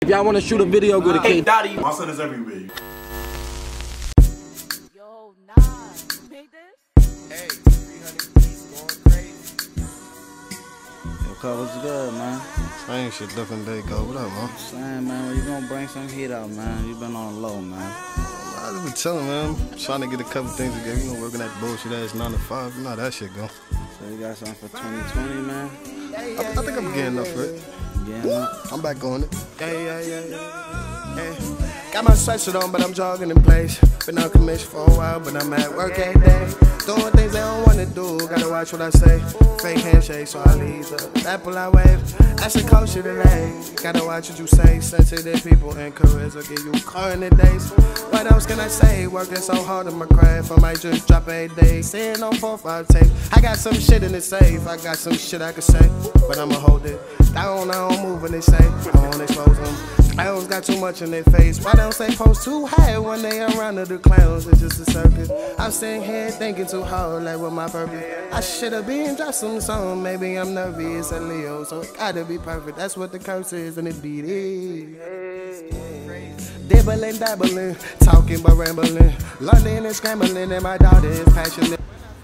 If y'all want to shoot a video, go to K. Dottie. My son is everywhere. Yo, nah, you made this? Hey, 300 piece going crazy. Yo, cuz, what's good, man? Same shit, different day, go. What up, man? Same, man. When you gonna bring some heat out, man? You been on the low, man. I just been chilling, man. Trying to get a couple things together. You know, working that bullshit ass 9 to 5. You know how that shit go. So you got something for 2020, man? I think I'm getting up for it. Getting up? I'm back on it. Yeah. Got my sweatshirt on, but I'm jogging in place. Been on commission for a while, but I'm at work every day. Doing things I don't wanna do, gotta watch what I say. Fake handshake, so I leave the apple I wave. That's a culture today. Gotta watch what you say. Sensitive people encourage or give you car in the days. What else can I say? Working so hard on my craft, I might just drop a day. Sitting on 4-5 tape. I got some shit in the safe. I got some shit I can say, but I'ma hold it down. I don't move when they say I won't expose them. Clowns got too much in their face. Why don't they post too high when they around the clowns? It's just a circus. I'm sitting here thinking too hard, like what my purpose. I should've been dropped some song. Maybe I'm nervous, a Leo, so it gotta be perfect. That's what the curse is, and it beat is. Dibbling, dabbling, talking but rambling, London and scrambling, and my daughter is passionate.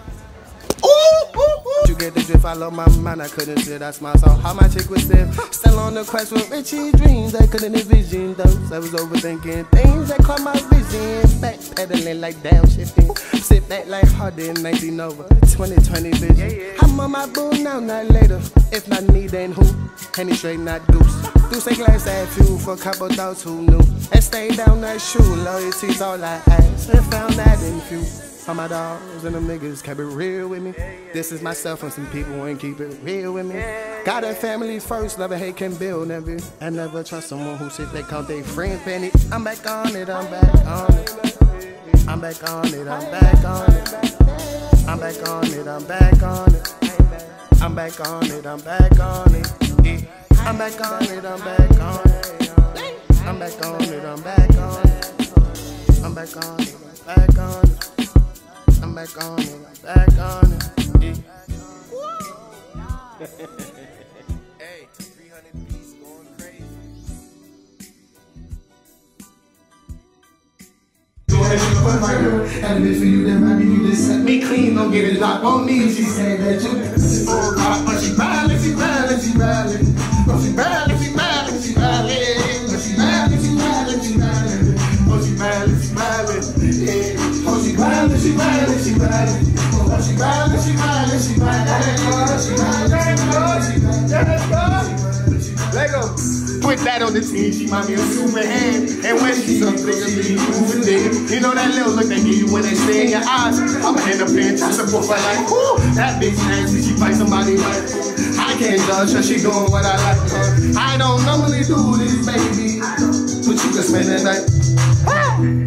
You get the drift, I love my mind, I couldn't sit, I smile, so how my chick was still on the quest for Richie dreams, I couldn't envision those, I was overthinking things that caught my vision, backpedaling like downshifting, sit back like harder in 19 over, 2020 vision, I'm on my boo now, not later, if not me then who, Henny straight not goose, Deuce a glass that fuel for a couple thoughts who knew, and stay down that shoe, loyalty's all I asked, and found that in few. All my dogs and them niggas kept it real with me. This is myself and some people ain't keep it real with me. Got a family first, love and hate can build never. I never trust someone who sit there count they friend penny. I'm back on it, I'm back on it. I'm back on it, I'm back on it. I'm back on it, I'm back on it. I'm back on it, I'm back on it. I'm back on it, I'm back on it. I'm back on it, I'm back on it. I'm back on it, I'm back on it. I'm back on it, I'm back on it. Hey, 300 piece going crazy. Had a bitch for you, that might be you just set me clean, don't get it locked on me. She said that you but she violent, she violent, she violent. But she violent, she violent, she violent. But she violent, she violent, she violent. Oh, she violent, she violent. Yeah. Oh, she violent, she violent, she violent. Oh, she violent, she violent, she violent. She violent. Lego. Put that on the team, she might be a Superman. And when she's something to be moving there, you know that little look they give you when they stay in your eyes. I'ma end up paying child support for like, whoo, that bitch nasty, she fight somebody like, I can't judge her, she doing what I like her. I don't normally do this, baby, but you can spend the night.